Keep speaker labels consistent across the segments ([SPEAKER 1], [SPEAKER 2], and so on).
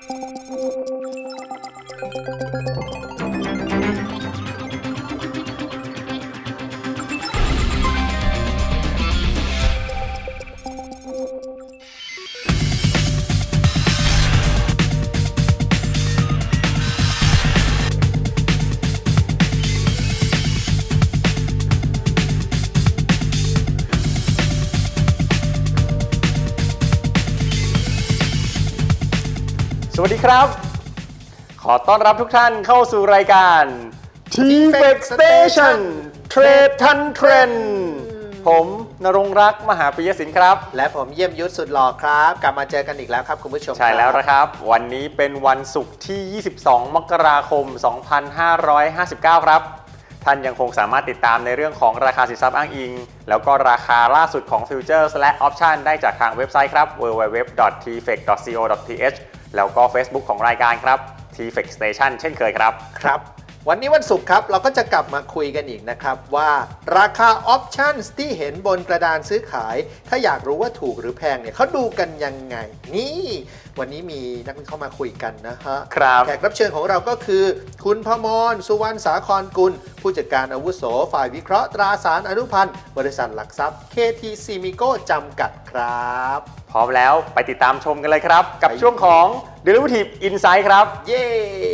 [SPEAKER 1] สวัสดีครับขอต้อนรับทุกท่านเข้าสู่รายการ TFEC Station เทรดทันเทรนด์ผมณรงค์รักษ์มหาปิยสินครับ
[SPEAKER 2] และผมเยี่ยมยุทธสุดหล่อครับกลับมาเจอกันอีกแล้วครับคุณผู้ชม
[SPEAKER 1] ใช่แล้วนะครับวันนี้เป็นวันศุกร์ที่ 22 มกราคม 2559 ครับท่านยังคงสามารถติดตามในเรื่องของราคาสินทรัพย์อ้างอิงแล้วก็ราคาล่าสุดของฟิวเจอร์และออปชันได้จากทางเว็บไซต์ครับ www.tfec.co.th แล้วก็ Facebook ของรายการครับ TFEC Station เช่นเคยครับ
[SPEAKER 2] ครับวันนี้วันศุกร์ครับเราก็จะกลับมาคุยกันอีกนะครับว่าราคาออปชั่นที่เห็นบนกระดานซื้อขายถ้าอยากรู้ว่าถูกหรือแพงเนี่ยเขาดูกันยังไงนี่วันนี้มีนักวิเคราะห์มาคุยกันนะฮะแขกรับเชิญของเราก็คือคุณพมรสุวรรณสาครกุลผู้จัดการอาวุโสฝ่ายวิเคราะห์ตราสารอนุพันธ์บริษัทหลักทรัพย์ KT Simico จำกัดครับ
[SPEAKER 1] พร้อมแล้วไปติดตามชมกันเลยครับกับช่วงของ Derivative Insight ครับ
[SPEAKER 2] เย้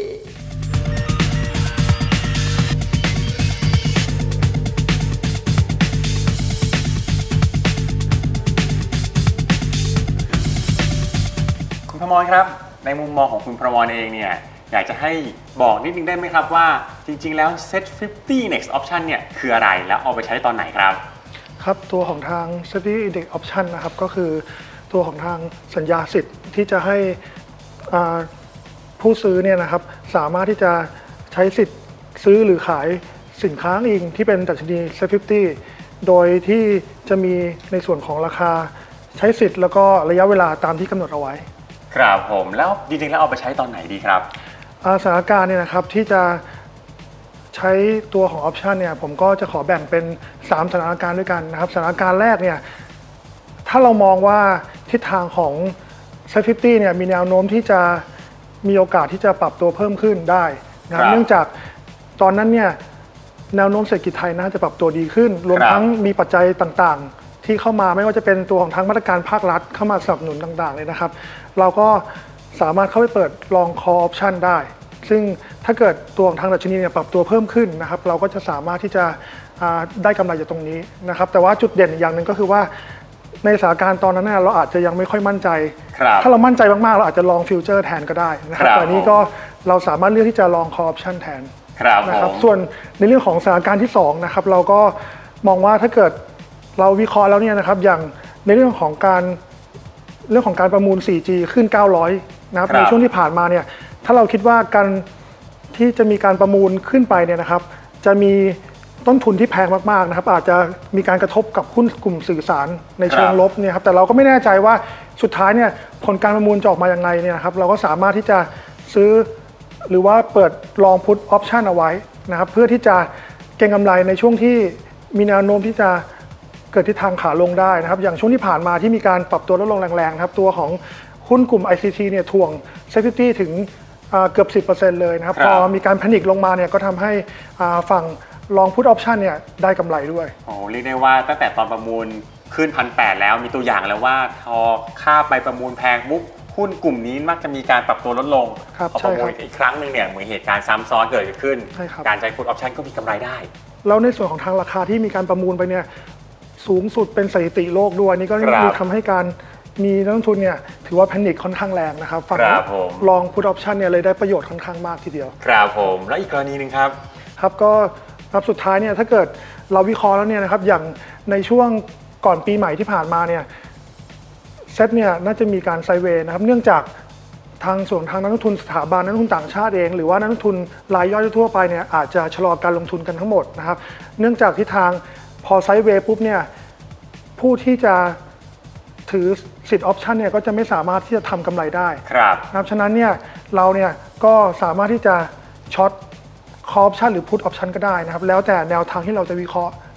[SPEAKER 1] คุณพมรครับในมุมมองของคุณพมรเองเนี่ยอยากจะให้บอกนิดนึงได้ไหมครับว่าจริงๆแล้ว Set 50 Next Option เนี่ยคืออะไรแล้วเอาไปใช้ตอนไหนครับ
[SPEAKER 3] ครับตัวของทาง Set 50 Index Option นะครับก็คือตัวของทางสัญญาสิทธิ์ที่จะให้ผู้ซื้อเนี่ยนะครับสามารถที่จะใช้สิทธิ์ซื้อหรือขายสินค้าเองที่เป็นดัชนี Set 50 โดยที่จะมีในส่วนของราคาใช้สิทธิ์แล้วก็ระยะเวลาตามที่กำหนดเอาไว้
[SPEAKER 1] ครับผมแล้วจริงๆแล้วเอาไปใช้ตอนไหนดีครับ
[SPEAKER 3] สถานการณ์เนี่ยนะครับที่จะใช้ตัวของออปชันเนี่ยผมก็จะขอแบ่งเป็น3สถานการณ์ด้วยกันนะครับสถานการณ์แรกเนี่ยถ้าเรามองว่าทิศทางของ Set 50 เนี่ยมีแนวโน้มที่จะมีโอกาสที่จะปรับตัวเพิ่มขึ้นได้นะครับเนื่องจากตอนนั้นเนี่ยแนวโน้มเศรษฐกิจไทยน่าจะปรับตัวดีขึ้นรวมทั้งมีปัจจัยต่างๆที่เข้ามาไม่ว่าจะเป็นตัวของทางมาตรการภาครัฐเข้ามาสนับสนุนต่างๆเลยนะครับเราก็สามารถเข้าไปเปิดลอง call option ได้ซึ่งถ้าเกิดตัวของทางดัชนีเนี่ยปรับตัวเพิ่มขึ้นนะครับเราก็จะสามารถที่จะได้กำไรจากตรงนี้นะครับแต่ว่าจุดเด่นอย่างหนึ่งก็คือว่าในสถานการณ์ตอนนั้นเราอาจจะยังไม่ค่อยมั่นใจถ้าเรามั่นใจมากๆเราอาจจะลองฟิวเจอร์แทนก็ได้นะครับแต่นี้ก็เราสามารถเลือกที่จะลอง call option แทนนะครับส่วนในเรื่องของสถานการณ์ที่2นะครับเราก็มองว่าถ้าเกิดเราวิเคราะห์แล้วเนี่ยนะครับอย่างในเรื่องของการประมูล 4G ขึ้น 900 นะครับในช่วงที่ผ่านมาเนี่ยถ้าเราคิดว่าการที่จะมีการประมูลขึ้นไปเนี่ยนะครับจะมีต้นทุนที่แพงมากๆนะครับอาจจะมีการกระทบกับหุ้นกลุ่มสื่อสารในเชิงลบเนี่ยครับแต่เราก็ไม่แน่ใจว่าสุดท้ายเนี่ยผลการประมูลจะออกมาอย่างไรเนี่ยนะครับเราก็สามารถที่จะซื้อหรือว่าเปิดลองพุทออปชันเอาไว้นะครับเพื่อที่จะเก็งกำไรในช่วงที่มีแนวโน้มที่จะเกิดทิศทางขาลงได้นะครับอย่างช่วงที่ผ่านมาที่มีการปรับตัวลดลงแรงๆครับตัวของหุ้นกลุ่ม ICT เนี่ยถ่วง Set 50 ถึงเกือบ 10% เลยนะครับพอมีการแพนิคลงมาเนี่ยก็ทำให้ฝั่งลองพุทออปชันเนี่ยได้กำไรด้วย
[SPEAKER 1] โอ้เรียกได้ว่าตั้งแต่ตอนประมูลขึ้น 1,800 แล้วมีตัวอย่างแล้วว่าพอค่าไปประมูลแพงปุ๊บหุ้นกลุ่มนี้มักจะมีการปรับตัวลดลงพอประมูลอีกครั้งหนึ่งเนี่ยเหมือนเหตุการณ์ซ้ำซ้อนเกิดขึ้นการใช้พุทออปชันก็มีกำไรได้
[SPEAKER 3] แล้วในส่วนของทางราคาที่มีการประมูลไปเนี่ยสูงสุดเป็นสถิติโลกด้วยนี่ก็มีทำให้การมีนักลงทุนเนี่ยถือว่าแพนิคค่อนข้างแรงนะครับฝั่งลองพุทออปชันเนี่ยเลยได้ประโยชน์ค่อนข้างมากทีเดียว
[SPEAKER 1] ครับผมแล้วอีกกรณีหนึ่งครับ
[SPEAKER 3] ก็สุดท้ายเนี่ยถ้าเกิดเราวิเคราะห์แล้วเนี่ยนะครับอย่างในช่วงก่อนปีใหม่ที่ผ่านมาเนี่ยเซ็ตเนี่ยน่าจะมีการไซด์เวย์นะครับเนื่องจากทางส่วนทางนักลงทุนสถาบันนักลงทุนต่างชาติเองหรือว่านักลงทุนรายย่อยทั่วไปเนี่ยอาจจะชะลอการลงทุนกันทั้งหมดนะครับเนื่องจากที่ทางพอไซด์เวย์ปุ๊บเนี่ยผู้ที่จะถือสิทธิ์ออปชันเนี่ยก็จะไม่สามารถที่จะทำกำไรได้นะครับฉะนั้นเนี่ยเราเนี่ยก็สามารถที่จะช็อตคอลออปชันหรือพุทออปชันก็ได้นะครับแล้วแต่แนวทางที่เราจะวิเคราะห์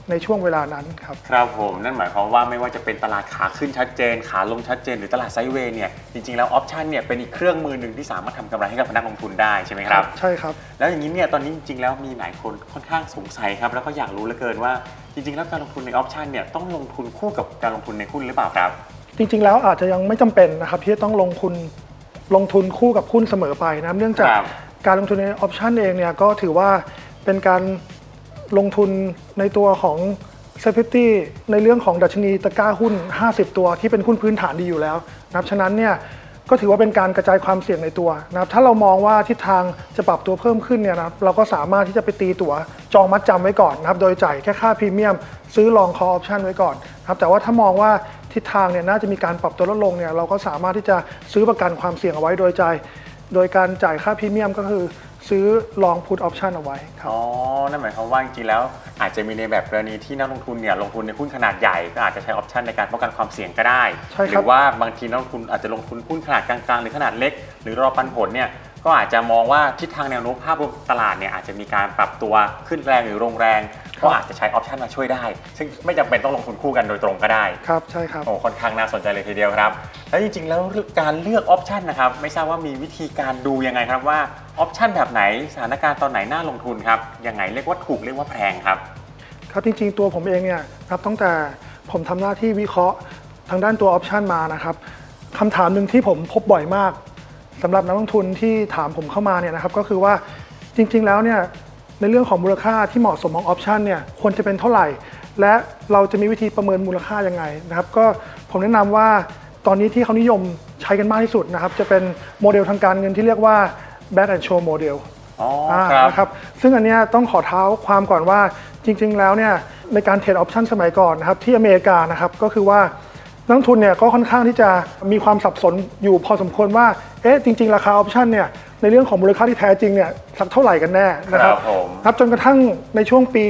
[SPEAKER 3] ในช่วงเวลานั้นครับ
[SPEAKER 1] ครับผมนั่นหมายความว่าไม่ว่าจะเป็นตลาดขาขึ้นชัดเจนขาลงชัดเจนหรือตลาดไซด์เวย์เนี่ยจริงๆแล้วออปชันเนี่ยเป็นอีกเครื่องมือหนึ่งที่สามารถทำกำไรให้กับนักลงทุนได้ใช่ไหมครับ
[SPEAKER 3] ใช่ครับ
[SPEAKER 1] แล้วอย่างนี้เนี่ยตอนนี้จริงๆแล้วมีหลายคนค่อนข้างสงสัยครับแล้วก็อยากรู้เหลือเกินว่าจริงๆแล้วการลงทุนในออปชันเนี่ยต้องลงทุนคู่กับการลงทุนในหุ้นหรือเปล่าครับ
[SPEAKER 3] จริงๆแล้วอาจจะยังไม่จำเป็นนะครับที่จะต้องลงทุนคู่กับหุ้นเสมอไปนะเนื่องจากการลงทุนในออปชันเองเนี่ยก็ถือว่าเป็นการลงทุนในตัวของ safety ในเรื่องของดัชนีตะกร้าหุ้น50ตัวที่เป็นหุ้นพื้นฐานดีอยู่แล้วนะครับฉะนั้นเนี่ยก็ถือว่าเป็นการกระจายความเสี่ยงในตัวนะครับถ้าเรามองว่าทิศทางจะปรับตัวเพิ่มขึ้นเนี่ยนะเราก็สามารถที่จะไปตีตั๋วจองมัดจำไว้ก่อนนะครับโดยจ่ายแค่ค่าพรีเมียมซื้อลองคอออปชันไว้ก่อนนะครับแต่ว่าถ้ามองว่าทิศทางเนี่ยน่าจะมีการปรับตัวลดลงเนี่ยเราก็สามารถที่จะซื้อประกันความเสี่ยงเอาไว้โดยการจ่ายค่าพรีเมียมก็คือซื้อลองพุทออปชันเอาไว้ครับ
[SPEAKER 1] นั่นหมายความว่าจริงๆแล้วอาจจะมีในแบบกรณีที่นักลงทุนเนี่ยลงทุนในหุ้นขนาดใหญ่ก็อาจจะใช้ออปชันในการป้องกันความเสี่ยงก็ได้หรือว่าบางทีนักลงทุนอาจจะลงทุนหุ้นขนาดกลางๆหรือขนาดเล็กหรือรอปันผลเนี่ยก็อาจจะมองว่าทิศทางแนวโน้มภาพรวมตลาดเนี่ยอาจจะมีการปรับตัวขึ้นแรงหรือลงแรงก็อาจจะใช้ออปชันมาช่วยได้ซึ่งไม่จำเป็นต้องลงทุนคู่กันโดยตรงก็ได้
[SPEAKER 3] ครับใช่ครับ
[SPEAKER 1] ค่อนข้างน่าสนใจเลยทีเดียวครับแล้วจริงๆแล้วการเลือกออปชันนะครับไม่ทราบว่ามีวิธีการดูยังไงครับว่าออปชันแบบไหนสถานการณ์ตอนไหนน่าลงทุนครับยังไงเรียกว่าถูกเรียกว่าแพงครับ
[SPEAKER 3] ครับจริงๆตัวผมเองเนี่ยครับตั้งแต่ผมทำหน้าที่วิเคราะห์ทางด้านตัวออปชันมานะครับคำถามหนึ่งที่ผมพบบ่อยมากสำหรับนักลงทุนที่ถามผมเข้ามาเนี่ยนะครับก็คือว่าจริงๆแล้วเนี่ยในเรื่องของมูลค่าที่เหมาะสมของออปชันเนี่ยควรจะเป็นเท่าไหร่และเราจะมีวิธีประเมินมูลค่ายังไงนะครับก็ผมแนะนำว่าตอนนี้ที่เขานิยมใช้กันมากที่สุดนะครับจะเป็นโมเดลทางการเงินที่เรียกว่า Back and Show Model นะครับซึ่งอันนี้ต้องขอเท้าความก่อนว่าจริงๆแล้วเนี่ยในการเทรดออปชันสมัยก่อนนะครับที่อเมริกานะครับก็คือว่านักลงทุนเนี่ยก็ค่อนข้างที่จะมีความสับสนอยู่พอสมควรว่าจริงๆราคาออปชันเนี่ยในเรื่องของมูลค่าที่แท้จริงเนี่ยสักเท่าไหร่กันแน่นะครับจนกระทั่งในช่วงปี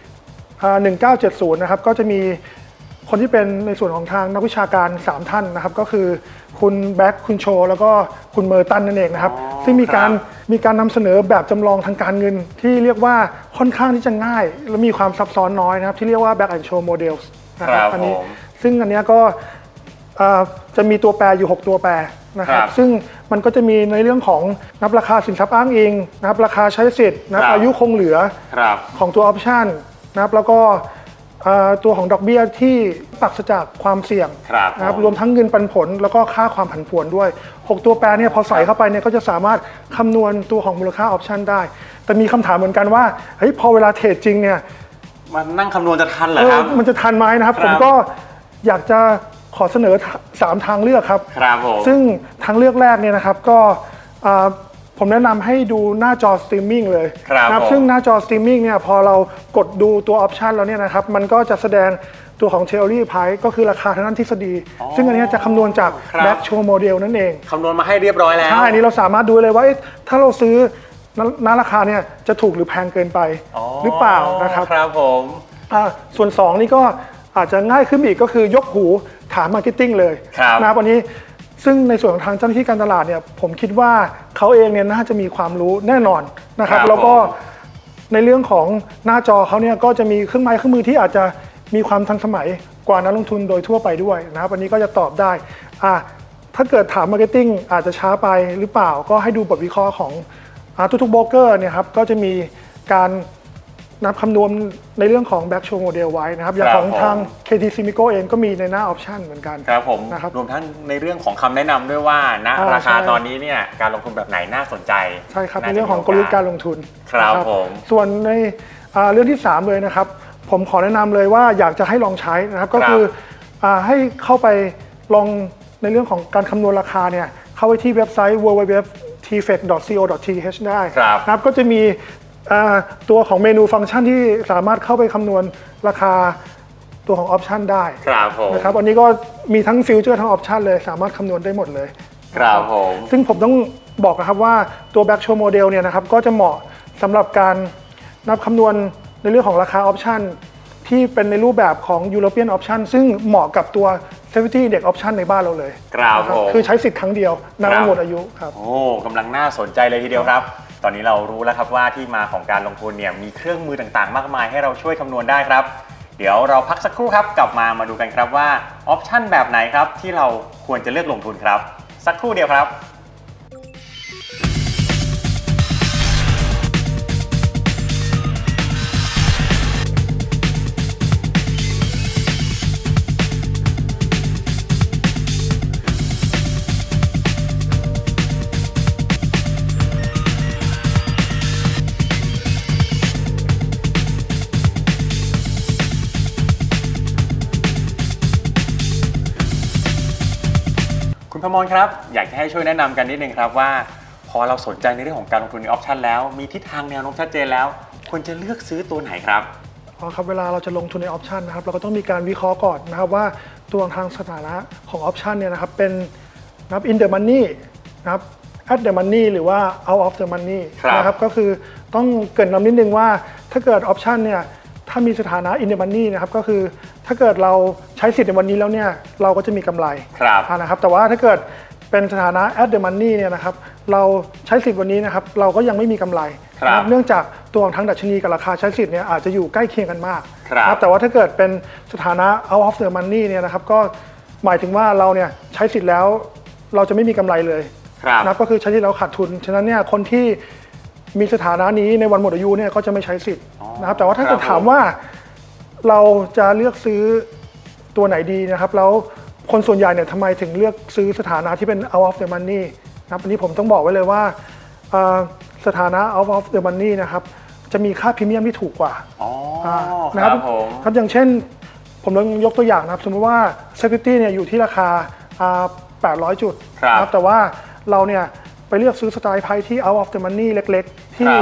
[SPEAKER 3] 1970นะครับก็จะมีคนที่เป็นในส่วนของทางนักวิชาการ3ท่านนะครับก็คือคุณแบ็กคุณโชแล้วก็คุณเมอร์ตันนั่นเองนะครับซึ่งมีการนำเสนอแบบจำลองทางการเงินที่เรียกว่าค่อนข้างที่จะง่ายและมีความซับซ้อนน้อยนะครับที่เรียกว่า Back and Show Models นะครับอันนี้ซึ่งอันนี้ก็จะมีตัวแปรอยู่6ตัวแปรนะครับซึ่งมันก็จะมีในเรื่องของนับราคาสินทรัพย์อ้างอิงนับราคาใช้สิทธิ์นับอายุคงเหลือของตัวออปชันนะครับแล้วก็ตัวของดอกเบี้ยที่ปราศจากความเสี่ยงนะครับรวมทั้งเงินปันผลแล้วก็ค่าความผันผวนด้วย6ตัวแปรเนี่ยพอใส่เข้าไปเนี่ยก็จะสามารถคำนวณตัวของมูลค่าออปชันได้แต่มีคำถามเหมือนกันว่าเฮ้ยพอเวลาเทรดจริงเนี่ย
[SPEAKER 1] มันนั่งคำนวณจะทันเหรอครับ
[SPEAKER 3] มันจะทันไหมนะครับผมก็อยากจะขอเสนอ3ทางเลือกครับซึ่งทางเลือกแรกเนี่ยนะครับก็ผมแนะนำให้ดูหน้าจอสตรีมมิ่งเลยนะครับซึ่งหน้าจอสตรีมมิ่งเนี่ยพอเรากดดูตัวออปชันแล้วเนี่ยนะครับมันก็จะแสดงตัวของ Theory Price ก็คือราคาทางด้านทฤษฎีซึ่งอันนี้จะคำนวณจาก Back Show Model นั่นเอง
[SPEAKER 1] คำนวณมาให้เรียบร้อยแล้ว
[SPEAKER 3] ใช่อันนี้เราสามารถดูเลยว่าถ้าเราซื้อณราคาเนี่ยจะถูกหรือแพงเกินไปหรือเปล่านะครับ
[SPEAKER 1] ครับผม
[SPEAKER 3] ส่วน2นี่ก็อาจจะง่ายขึ้นอีกก็คือยกหูถามมาร์เก็ตติ้งเลยนะครับวันนี้ซึ่งในส่วนของทางเจ้าหน้าที่การตลาดเนี่ยผมคิดว่าเขาเองเนี่ยน่าจะมีความรู้แน่นอนนะครับแล้วก็ในเรื่องของหน้าจอเขาเนี่ยก็จะมีเครื่องไม้เครื่องมือที่อาจจะมีความทันสมัยกว่านักลงทุนโดยทั่วไปด้วยนะครับวันนี้ก็จะตอบได้ถ้าเกิดถามมาร์เก็ตติ้งอาจจะช้าไปหรือเปล่าก็ให้ดูบทวิเคราะห์ของทุกๆโบรกเกอร์เนี่ยครับก็จะมีการนับคำนวณในเรื่องของ Back Show Model ไว้นะครับอย่างของทาง KT Simico เองก็มีในหน้า Option เหมือนกัน
[SPEAKER 1] ครับผมนะครับรวมทั้งในเรื่องของคำแนะนำด้วยว่าณราคาตอนนี้เนี่ยการลงทุนแบบไหนน่าสนใจ
[SPEAKER 3] ใช่ครับในเรื่องของกลยุทธ์การลงทุน
[SPEAKER 1] ครับผม
[SPEAKER 3] ส่วนในเรื่องที่3เลยนะครับผมขอแนะนำเลยว่าอยากจะให้ลองใช้นะครับก็คือให้เข้าไปลองในเรื่องของการคำนวณราคาเนี่ยเข้าไปที่เว็บไซต์ www.tfec.co.th ได้นะครับก็จะมีตัวของเมนูฟังก์ชันที่สามารถเข้าไปคำนวณราคาตัวของออปชันได้นะครับอันนี้ก็มีทั้งฟิวเจอร์ทั้งออปชันเลยสามารถคำนวณได้หมดเลย
[SPEAKER 1] ครับผม
[SPEAKER 3] ซึ่งผมต้องบอกนะครับว่าตัว Back Show Model เนี่ยนะครับก็จะเหมาะสำหรับการนับคำนวณในเรื่องของราคาออปชันที่เป็นในรูปแบบของ European Option ซึ่งเหมาะกับตัว Safety Index Option ในบ้านเราเลยคือใช้สิทธิ์ครั้งเดียวนับหมดอายุครับ
[SPEAKER 1] โอ้กำลังน่าสนใจเลยทีเดียวครับตอนนี้เรารู้แล้วครับว่าที่มาของการลงทุนเนี่ยมีเครื่องมือต่างๆมากมายให้เราช่วยคำนวณได้ครับเดี๋ยวเราพักสักครู่ครับกลับมาดูกันครับว่าออปชั่นแบบไหนครับที่เราควรจะเลือกลงทุนครับสักครู่เดียวครับคุณพมรครับอยากจะให้ช่วยแนะนำกันนิดนึงครับว่าพอเราสนใจในเรื่องของการลงทุนในออปชันแล้วมีทิศทางแนวโน้มชัดเจนแล้วควรจะเลือกซื้อตัวไหนครับ
[SPEAKER 3] ครับเวลาเราจะลงทุนในออปชันนะครับเราก็ต้องมีการวิเคราะห์ก่อนนะครับว่าตัวทางสถานะของออปชันเนี่ยนะครับเป็นนับ in the money นะครับ at the money หรือว่า out of the money นะครับก็คือต้องเกริ่นนำนิดนึงว่าถ้าเกิดออปชันเนี่ยถ้ามีสถานะ in the money นะครับก็คือถ้าเกิดเราใช้สิทธิ์ในวันนี้แล้วเนี่ยเราก็จะมีกำไรนะครับแต่ว่าถ้าเกิดเป็นสถานะ at the money เนี่ยนะครับเราใช้สิทธิ์วันนี้นะครับเราก็ยังไม่มีกำไรเนื่องจากตัวของทางดัชนีกับราคาใช้สิทธิ์เนี่ยอาจจะอยู่ใกล้เคียงกันมากนะครับแต่ว่าถ้าเกิดเป็นสถานะ out of the money เนี่ยนะครับก็หมายถึงว่าเราเนี่ยใช้สิทธิ์แล้วเราจะไม่มีกำไรเลยนะก็คือใช้สิทธิ์แล้วขาดทุนฉะนั้นเนี่ยคนที่มีสถานะนี้ในวันหมดอายุเนี่ยก็จะไม่ใช้สิทธิ์นะครับแต่ว่าถ้าเกิดถามว่าเราจะเลือกซื้อตัวไหนดีนะครับแล้วคนส่วนใหญ่เนี่ยทำไมถึงเลือกซื้อสถานะที่เป็น out of the money นะครับอันนี้ผมต้องบอกไว้เลยว่าสถานะ out of the money นะครับจะมีค่าพรีเมียมที่ถูกกว่านะครับครับอย่างเช่นผมลองยกตัวอย่างนะครับสมมติว่า security เนี่ยอยู่ที่ราคา800 จุดนะครับแต่ว่าเราเนี่ยไปเลือกซื้อสไตล์ไพ่ที่ out of the money เล็กๆที่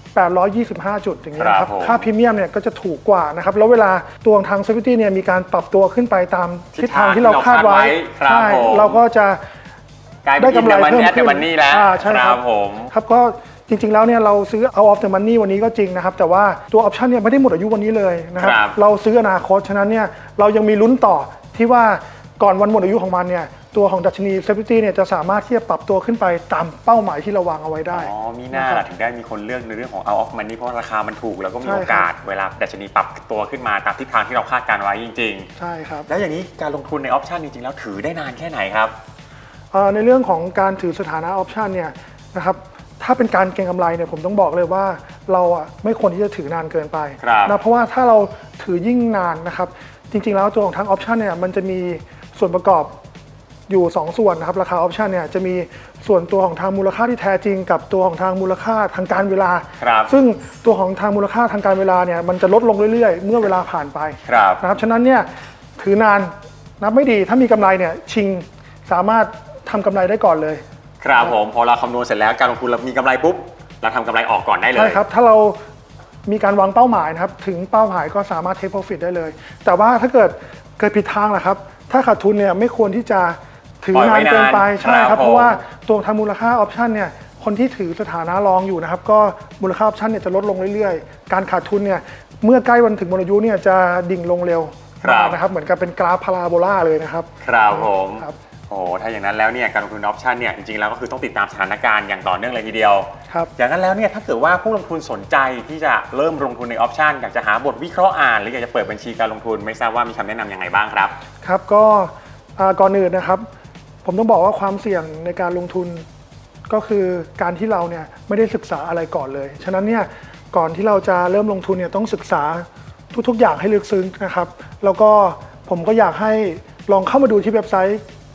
[SPEAKER 3] 825 จุดอย่างเงี้ยครับค่าพรีเมียมเนี่ยก็จะถูกกว่านะครับแล้วเวลาตัวทาง Security เนี่ยมีการปรับตัวขึ้นไปตามทิศทางที่เราคาดไว้ใช่เราก็จะได้กำไรเพิ่มขึ้นใช่ครับครับก็จริงๆแล้วเนี่ยเราซื้อ out of the money วันนี้ก็จริงนะครับแต่ว่าตัวออปชันเนี่ยไม่ได้หมดอายุวันนี้เลยนะครับเราซื้ออนาคตฉะนั้นเนี่ยเรายังมีลุ้นต่อที่ว่าก่อนวันหมดอายุของมันเนี่ยตัวของดัชนี Security เนี่ยจะสามารถที่จะปรับตัวขึ้นไปตามเป้าหมายที่เราวางเอาไว้ได้
[SPEAKER 1] มีหน้าถึงได้มีคนเลือกในเรื่องของ out of money เพราะราคามันถูกแล้วก็มีโอกาสเวลาดัชนีปรับตัวขึ้นมาตามทิศทางที่เราคาดการไว้จริง
[SPEAKER 3] ๆใช่ครับ
[SPEAKER 1] แล้วอย่างนี้การลงทุนในออปชันจริงๆแล้วถือได้นานแค่ไหนครับ
[SPEAKER 3] ในเรื่องของการถือสถานะออปชันเนี่ยนะครับถ้าเป็นการเก็งกำไรเนี่ยผมต้องบอกเลยว่าเราไม่ควรที่จะถือนานเกินไปนะเพราะว่าถ้าเราถือยิ่งนานนะครับจริงๆแล้วตัวของทางออปชันเนี่ยมันจะมีส่วนประกอบอยู่2ส่วนนะครับราคาออปชันเนี่ยจะมีส่วนตัวของทางมูลค่าที่แท้จริงกับตัวของทางมูลค่าทางการเวลาซึ่งตัวของทางมูลค่าทางการเวลาเนี่ยมันจะลดลงเรื่อยๆเมื่อเวลาผ่านไปนะครับฉะนั้นเนี่ยถือนานนับไม่ดีถ้ามีกำไรเนี่ยชิงสามารถทำกำไรได้ก่อนเลย
[SPEAKER 1] ครับผมพอเราคำนวณเสร็จแล้วการลงทุนเรามีกำไรปุ๊บเราทำกำไรออกก่อนได้เลย
[SPEAKER 3] ใช่ครับถ้าเรามีการวางเป้าหมายนะครับถึงเป้าหมายก็สามารถ take profit ได้เลยแต่ว่าถ้าเกิดผิดทางล่ะครับถ้าขาดทุนเนี่ยไม่ควรที่จะถือนานเกินไปใช่ครับเพราะว่าตัวทางมูลค่าออปชันเนี่ยคนที่ถือสถานะรองอยู่นะครับก็มูลค่าออปชันเนี่ยจะลดลงเรื่อยๆการขาดทุนเนี่ยเมื่อใกล้วันถึงหมดอายุเนี่ยจะดิ่งลงเร็วนะครับเหมือนกับเป็นกราฟพาราโบลาเลยนะครับ
[SPEAKER 1] ครับผมโอ้ถ้าอย่างนั้นแล้วเนี่ยการลงทุนออปชันเนี่ยจริงๆแล้วก็คือต้องติดตามสถานการณ์อย่างต่อเนื่องเลยทีเดียวอย่างนั้นแล้วเนี่ยถ้าเกิดว่าผู้ลงทุนสนใจที่จะเริ่มลงทุนในออปชันอยากจะหาบทวิเคราะห์อ่านหรืออยากจะเปิดบัญชีการลงทุนไม่ทราบว่ามีคำแนะนำยังไงบ้างครับ
[SPEAKER 3] ครับก็ก่อนอื่นนะครับผมต้องบอกว่าความเสี่ยงในการลงทุนก็คือการที่เราเนี่ยไม่ได้ศึกษาอะไรก่อนเลยฉะนั้นเนี่ยก่อนที่เราจะเริ่มลงทุนเนี่ยต้องศึกษาทุกๆอย่างให้ลึกซึ้งนะครับแล้วก็ผมก็อยากให้ลองเข้ามาดูที่เว็บไซต์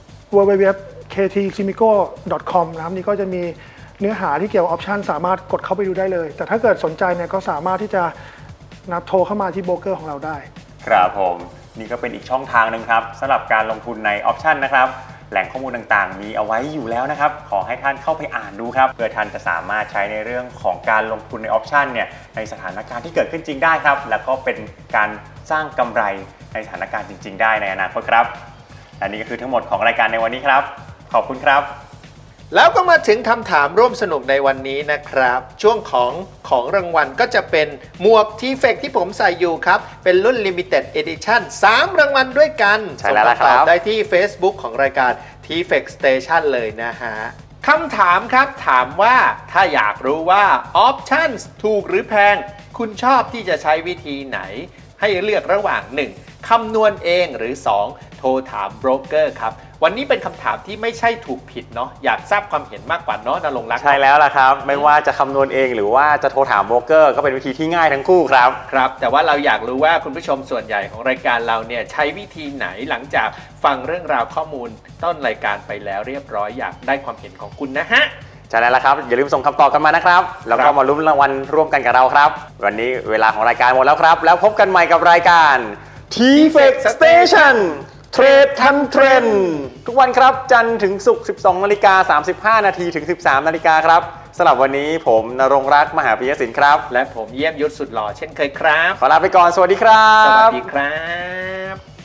[SPEAKER 3] www.ktsimico.com นะครับนี่ก็จะมีเนื้อหาที่เกี่ยวกับออปชันสามารถกดเข้าไปดูได้เลยแต่ถ้าเกิดสนใจเนี่ยก็สามารถที่จะโทรเข้ามาที่โบรกเกอร์ของเราได้
[SPEAKER 1] ครับผมนี่ก็เป็นอีกช่องทางนึงครับสำหรับการลงทุนในออปชันนะครับแหล่งข้อมูลต่างๆมีเอาไว้อยู่แล้วนะครับขอให้ท่านเข้าไปอ่านดูครับเพื่อท่านจะสามารถใช้ในเรื่องของการลงทุนในออปชันเนี่ยในสถานการณ์ที่เกิดขึ้นจริงได้ครับแล้วก็เป็นการสร้างกำไรในสถานการณ์จริงๆได้ในอนาคตครับและนี่ก็คือทั้งหมดของรายการในวันนี้ครับขอบคุณครับ
[SPEAKER 2] แล้วก็มาถึงคำถามร่วมสนุกในวันนี้นะครับช่วงของรางวัลก็จะเป็นหมวกทีเฟกที่ผมใส่อยู่ครับเป็นรุ่น Limited Edition 3 รางวัลด้วยกัน
[SPEAKER 1] ส่งมาตอบ
[SPEAKER 2] ได้ที่ Facebook ของรายการ TFEC Station เลยนะฮะคำถามครับถามว่าถ้าอยากรู้ว่า Options ถูกหรือแพงคุณชอบที่จะใช้วิธีไหนให้เลือกระหว่าง 1. คำนวณเองหรือ 2. โทรถามโบรกเกอร์ครับวันนี้เป็นคำถามที่ไม่ใช่ถูกผิดเนาะอยากทราบความเห็นมากกว่าเนาะณรงค์รักษ์
[SPEAKER 1] ใช่แล้วล่ะครับไม่ว่าจะคำนวณเองหรือว่าจะโทรถามโบรกเกอร์ก็เป็นวิธีที่ง่ายทั้งคู่ครับ
[SPEAKER 2] ครับแต่ว่าเราอยากรู้ว่าคุณผู้ชมส่วนใหญ่ของรายการเราเนี่ยใช้วิธีไหนหลังจากฟังเรื่องราวข้อมูลต้นรายการไปแล้วเรียบร้อยอยากได้ความเห็นของคุณนะฮะ
[SPEAKER 1] ใช่แล้วล่ะครับอย่าลืมส่งคำตอบกันมานะครับแล้วก็มาลุ้นรางวัลร่วมกันกับเราครับวันนี้เวลาของรายการหมดแล้วครับแล้วพบกันใหม่กับรายการ T-Flex Station เทรดทันเทรนด์ทุกวันครับจันทร์ถึงศุกร์ 12:35 นาทีถึง 13 นาฬิกาครับสำหรับวันนี้ผมณรงค์รักษ์มหาปิยศิลป์ครับ
[SPEAKER 2] และผมเยี่ยมยุทธสุดหล่อเช่นเคยครับ
[SPEAKER 1] ขอลาไปก่อนสวัสดีครับ
[SPEAKER 2] สวัสดีครับ